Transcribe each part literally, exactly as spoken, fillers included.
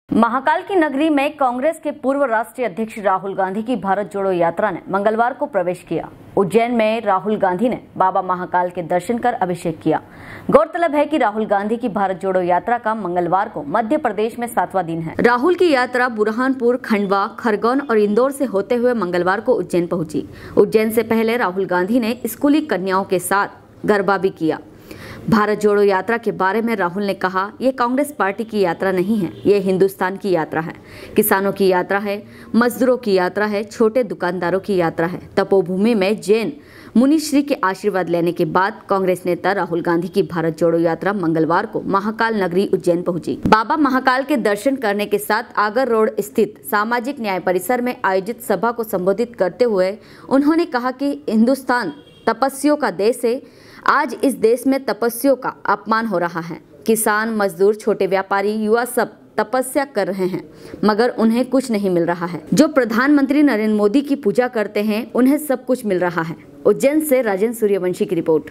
महाकाल की नगरी में कांग्रेस के पूर्व राष्ट्रीय अध्यक्ष राहुल गांधी की भारत जोड़ो यात्रा ने मंगलवार को प्रवेश किया। उज्जैन में राहुल गांधी ने बाबा महाकाल के दर्शन कर अभिषेक किया। गौरतलब है कि राहुल गांधी की भारत जोड़ो यात्रा का मंगलवार को मध्य प्रदेश में सातवां दिन है। राहुल की यात्रा बुरहानपुर, खंडवा, खरगोन और इंदौर से होते हुए मंगलवार को उज्जैन पहुंची। उज्जैन से पहले राहुल गांधी ने स्कूली कन्याओं के साथ गरबा भी किया। भारत जोड़ो यात्रा के बारे में राहुल ने कहा, ये कांग्रेस पार्टी की यात्रा नहीं है, ये हिंदुस्तान की यात्रा है, किसानों की यात्रा है, मजदूरों की यात्रा है, छोटे दुकानदारों की यात्रा है। तपोभूमि में जैन मुनिश्री के आशीर्वाद लेने के बाद कांग्रेस नेता राहुल गांधी की भारत जोड़ो यात्रा मंगलवार को महाकाल नगरी उज्जैन पहुंची। बाबा महाकाल के दर्शन करने के साथ आगर रोड स्थित सामाजिक न्याय परिसर में आयोजित सभा को संबोधित करते हुए उन्होंने कहा कि हिंदुस्तान तपस्वियों का देश है। आज इस देश में तपस्वियों का अपमान हो रहा है। किसान, मजदूर, छोटे व्यापारी, युवा सब तपस्या कर रहे हैं, मगर उन्हें कुछ नहीं मिल रहा है। जो प्रधानमंत्री नरेंद्र मोदी की पूजा करते हैं, उन्हें सब कुछ मिल रहा है। उज्जैन से राजेंद्र सूर्यवंशी की रिपोर्ट।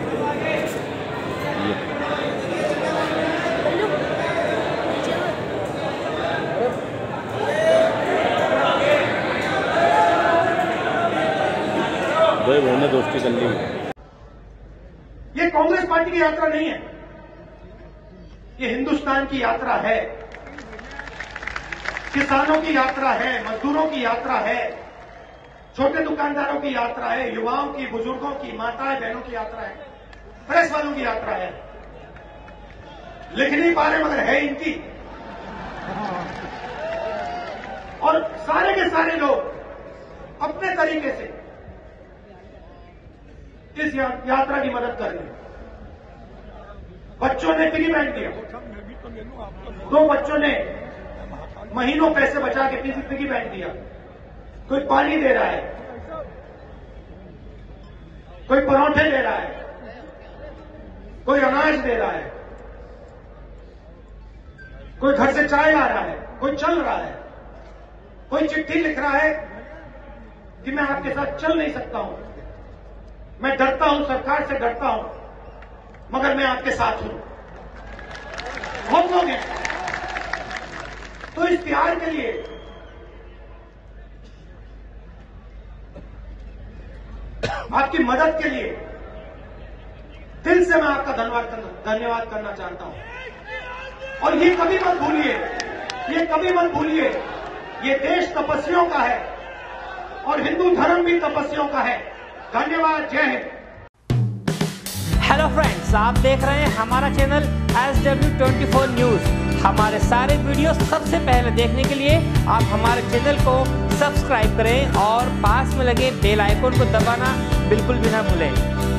दोस्ती कर ली। ये कांग्रेस पार्टी की यात्रा नहीं है, ये हिंदुस्तान की यात्रा है। किसानों की यात्रा है, मजदूरों की यात्रा है, छोटे दुकानदारों की यात्रा है, युवाओं की, बुजुर्गों की, माताएं बहनों की यात्रा है, प्रेस वालों की यात्रा है। लिख नहीं पा रहे मगर है इनकी। और सारे के सारे लोग अपने तरीके से इस या, यात्रा की मदद कर रहे हैं। बच्चों ने पिगी बैंक दिया, दो बच्चों ने महीनों पैसे बचा के पिगी बैंक दिया। कोई पानी दे रहा है, कोई परोठे दे रहा है, कोई अनाज दे रहा है, कोई घर से चाय ला रहा है, कोई चल रहा है, कोई चिट्ठी लिख रहा है कि मैं आपके साथ चल नहीं सकता हूं, मैं डरता हूं, सरकार से डरता हूं, मगर मैं आपके साथ हूं। बहुत लोग हैं। तो इस प्यार के लिए आपकी मदद के लिए दिल से मैं आपका धन्यवाद धन्यवाद करना चाहता हूं। और ये कभी मत भूलिए, ये कभी मत भूलिए, ये देश तपस्वियों का है और हिंदू धर्म भी तपस्वियों का है। धन्यवाद। जय हिंद। हेलो फ्रेंड्स, आप देख रहे हैं हमारा channel S W twenty four news. हमारे सारे वीडियो सबसे पहले देखने के लिए आप हमारे चैनल को सब्सक्राइब करें और पास में लगे बेल आइकन को दबाना बिल्कुल भी ना भूलें।